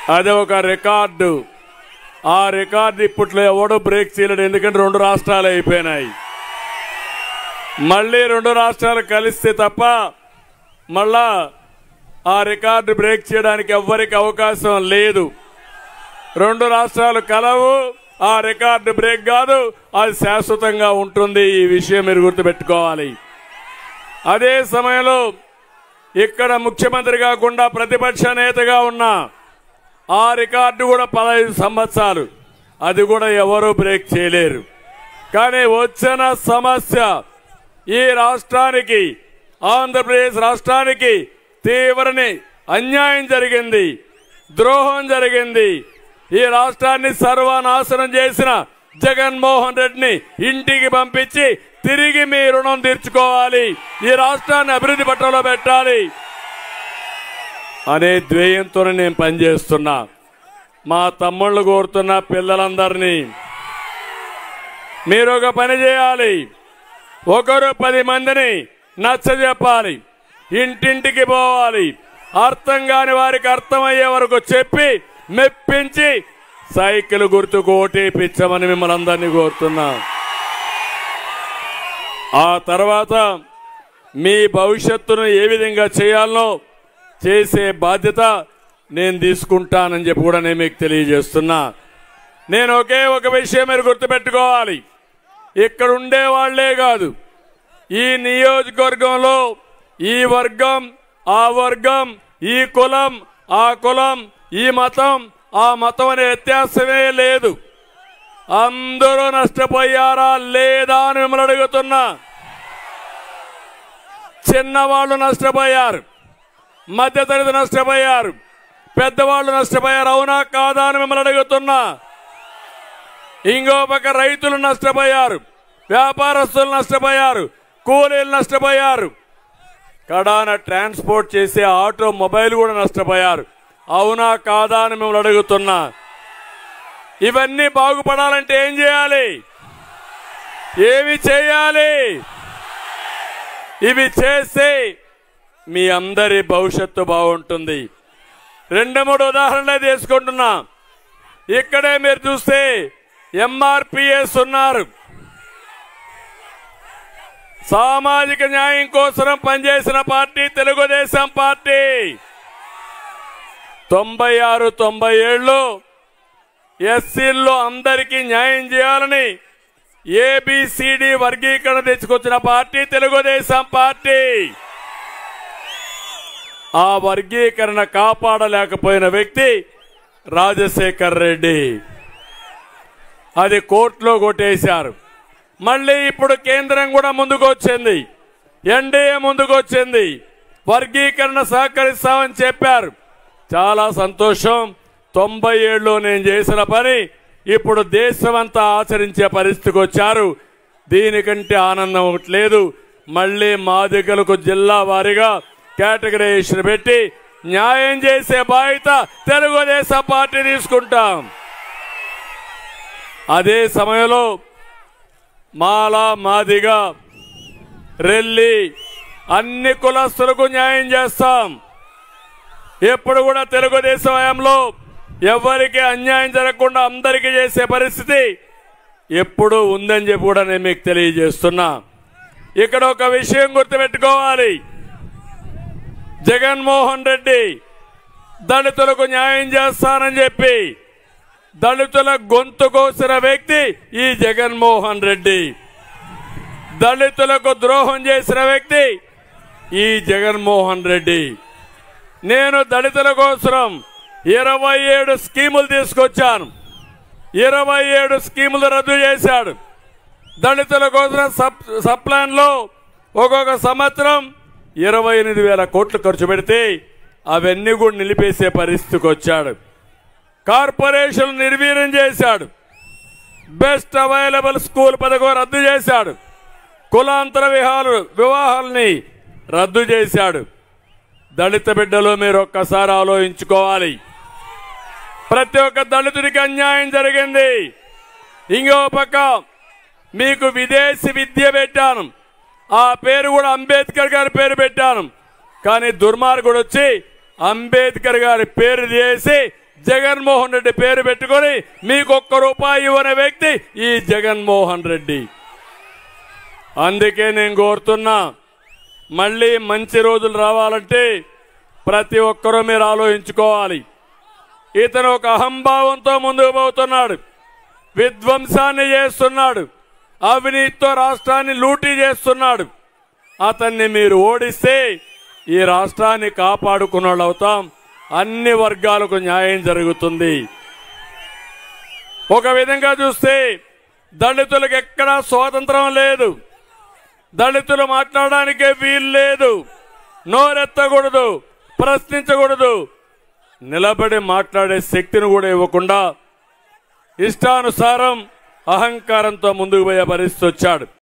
అది ఒక రికార్డు. ఆ రికార్డు ఇప్పట్లో ఎవడో బ్రేక్ చేయలేడు. ఎందుకంటే 2 రాష్ట్రాలు అయిపోయినాయి. మళ్ళీ 2 రాష్ట్రాలు కలిస్తే తప్ప మళ్ళా ఆ రికార్డు బ్రేక్ చేయడానికి ఎవ్వరికి అవకాశం లేదు. 2 రాష్ట్రాలు కలవు. ఆ రికార్డు బ్రేక్ కాదు, అది శాశ్వతంగా ఉంటుంది. ఈ విషయం మీరు గుర్తుపెట్టుకోవాలి. అదే సమయంలో ఇక్కడ ముఖ్యమంత్రి కాకుండా ప్రతిపక్ష నేతగా ఉన్న ఆ రికార్డు కూడా 15 సంవత్సరాలు. అది కూడా ఎవరూ బ్రేక్ చేయలేరు. కానీ వచ్చిన సమస్య ఈ రాష్ట్రానికి, ఆంధ్రప్రదేశ్ రాష్ట్రానికి తీవ్రని అన్యాయం జరిగింది, ద్రోహం జరిగింది. ఈ రాష్ట్రాన్ని సర్వనాశనం చేసిన జగన్మోహన్ రెడ్డిని ఇంటికి పంపించి తిరిగి మీ రుణం తీర్చుకోవాలి, ఈ రాష్ట్రాన్ని అభివృద్ధి పట్టంలో పెట్టాలి అనే ధ్యేయంతో నేను పనిచేస్తున్నా. మా తమ్ముళ్ళు కోరుతున్న పిల్లలందరినీ మీరు ఒక పని చేయాలి. ఒకరు 10 మందిని నచ్చజెప్పాలి, ఇంటింటికి పోవాలి, అర్థం కాని వారికి అర్థమయ్యే వరకు చెప్పి మెప్పించి సైకిల్ గుర్తుకు ఓటేపించమని మిమ్మల్ని అందరినీ కోరుతున్నా. ఆ తర్వాత మీ భవిష్యత్తును ఏ విధంగా చేయాలనో చేసే బాధ్యత నేను తీసుకుంటానని చెప్పి కూడా నేను మీకు తెలియజేస్తున్నా. నేను ఒకే ఒక విషయం మీరు గుర్తుపెట్టుకోవాలి. ఇక్కడ ఉండే వాళ్లే కాదు, ఈ నియోజకవర్గంలో ఈ వర్గం ఆ వర్గం, ఈ కులం ఆ కులం, ఈ మతం ఆ మతం అనే వ్యత్యాసమే లేదు. అందరూ నష్టపోయారా లేదా అని మిమ్మల్ని అడుగుతున్నా. చిన్నవాళ్ళు నష్టపోయారు, మధ్యతరగతి నష్టపోయారు, పెద్దవాళ్ళు నష్టపోయారు. అవునా కాదా అని మిమ్మల్ని అడుగుతున్నా. ఇంకో పక్క రైతులు నష్టపోయారు, వ్యాపారస్తులు నష్టపోయారు, కూలీలు నష్టపోయారు, కడాన ట్రాన్స్పోర్ట్ చేసే ఆటో మొబైల్ కూడా నష్టపోయారు. అవునా కాదా అని మిమ్మల్ని అడుగుతున్నా. ఇవన్నీ బాగుపడాలంటే ఏం చేయాలి? ఏమి చేయాలి? ఇవి చేస్తే మీ అందరి భవిష్యత్తు బాగుంటుంది. 2-3 ఉదాహరణలే తీసుకుంటున్నా. ఇక్కడే మీరు చూస్తే ఎంఆర్పిఎస్ ఉన్నారు. సామాజిక న్యాయం కోసం పనిచేసిన పార్టీ తెలుగుదేశం పార్టీ. 96-97లో ఎస్సీల్లో అందరికీ న్యాయం చేయాలని ఏబిసిడి వర్గీకరణ తెచ్చుకొచ్చిన పార్టీ తెలుగుదేశం పార్టీ. ఆ వర్గీకరణ కాపాడలేకపోయిన వ్యక్తి రాజశేఖర్ రెడ్డి. అది కోర్టులో కొట్టేశారు. మళ్ళీ ఇప్పుడు కేంద్రం కూడా ముందుకు వచ్చింది, ఎన్డీఏ ముందుకు వచ్చింది, వర్గీకరణ సహకరిస్తామని చెప్పారు. చాలా సంతోషం. 97లో నేను చేసిన పని ఇప్పుడు దేశమంతా ఆచరించే పరిస్థితికి వచ్చారు. దీనికంటే ఆనందం ఒకటి లేదు. మళ్ళీ మాదిగలకు జిల్లా వారీగా కేటగిరైజేషన్ పెట్టి న్యాయం చేసే బాధ్యత తెలుగుదేశం పార్టీ తీసుకుంటాం. అదే సమయంలో మాల, మాదిగ, రెల్లి అన్ని కులస్తులకు న్యాయం చేస్తాం. ఎప్పుడు కూడా తెలుగుదేశం హయాంలో ఎవరికి అన్యాయం జరగకుండా అందరికీ చేసే పరిస్థితి ఎప్పుడు ఉందని చెప్పి కూడా నేను మీకు తెలియజేస్తున్నా. ఇక్కడ ఒక విషయం గుర్తుపెట్టుకోవాలి. జగన్మోహన్ రెడ్డి దళితులకు న్యాయం చేస్తానని చెప్పి దళితుల గొంతు కోసిన వ్యక్తి ఈ జగన్మోహన్ రెడ్డి. దళితులకు ద్రోహం చేసిన వ్యక్తి ఈ జగన్మోహన్ రెడ్డి. నేను దళితుల కోసం 27 స్కీములు తీసుకొచ్చాను. 27 స్కీములు రద్దు చేశాడు. దళితుల కోసం సప్లాన్లో ఒక్కొక్క సంవత్సరం 28,000 కోట్లు ఖర్చు పెడితే అవన్నీ కూడా నిలిపేసే పరిస్థితికి వచ్చాడు. కార్పొరేషన్ నిర్వీర్యం చేశాడు. బెస్ట్ అవైలబుల్ స్కూల్ పథకం రద్దు చేశాడు. కులాంతర వివాహాలని రద్దు చేశాడు. దళిత బిడ్డలు మీరు ఒక్కసారి ఆలోచించుకోవాలి. ప్రతి ఒక్క దళితుడికి అన్యాయం జరిగింది. ఇంకో పక్క మీకు విదేశీ విద్య పెట్టాను, ఆ పేరు కూడా అంబేద్కర్ గారి పేరు పెట్టాను. కానీ దుర్మార్గుడు వచ్చి అంబేద్కర్ గారి పేరు చేసి జగన్మోహన్ రెడ్డి పేరు పెట్టుకొని మీకు ₹1 ఇవ్వని వ్యక్తి ఈ జగన్మోహన్ రెడ్డి. అందుకే నేను కోరుతున్నా, మళ్ళీ మంచి రోజులు రావాలంటే ప్రతి ఒక్కరూ మీరు ఆలోచించుకోవాలి. ఇతను ఒక అహంభావంతో ముందుకు పోతున్నాడు, విధ్వంసాన్ని చేస్తున్నాడు, అవినీతితో రాష్ట్రాన్ని లూటీ చేస్తున్నాడు. అతన్ని మీరు ఓడిస్తే ఈ రాష్ట్రాన్ని కాపాడుకున్న వాళ్ళు అవుతాం, అన్ని వర్గాలకు న్యాయం జరుగుతుంది. ఒక విధంగా చూస్తే దళితులకు ఎక్కడా స్వాతంత్రం లేదు, దళితులు మాట్లాడడానికే వీలు లేదు, నోరెత్తకూడదు, ప్రశ్నించకూడదు, నిలబడి మాట్లాడే శక్తిని కూడా ఇవ్వకుండా ఇష్టానుసారం అహంకారంతో ముందుకు పోయే పరిస్థితి వచ్చాడు.